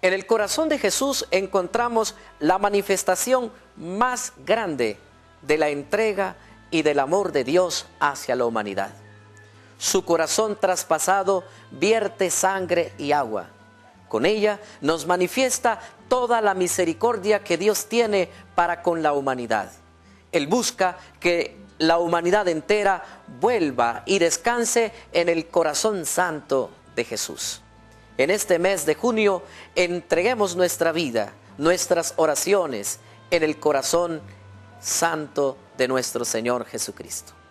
En el corazón de Jesús encontramos la manifestación más grande de la entrega y del amor de Dios hacia la humanidad. Su corazón traspasado vierte sangre y agua. Con ella nos manifiesta toda la misericordia que Dios tiene para con la humanidad. Él busca que la humanidad entera vuelva y descanse en el corazón santo de Jesús. En este mes de junio, entreguemos nuestra vida, nuestras oraciones en el corazón santo de nuestro Señor Jesucristo.